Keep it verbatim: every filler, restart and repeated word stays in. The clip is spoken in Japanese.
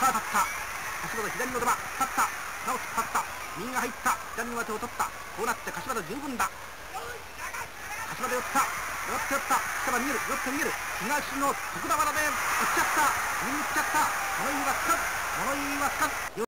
さあ立った柏田左のドバ立ったなお突っ張った右が入った左の上手を取ったこうなって柏田十分だ柏田寄った寄って寄った下は逃げる寄って逃げる東の徳田原で打っちゃった右に打っちゃった物言いはつかず物言いはつかず